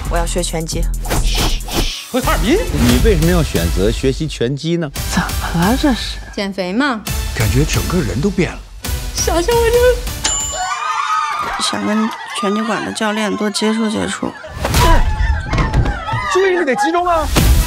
我要学拳击。 回哈尔滨？ 你为什么要选择学习拳击呢？ 怎么了这是？ 减肥嘛。 感觉整个人都变了。 想想我就想跟拳击馆的教练多接触接触。 注意力得集中啊！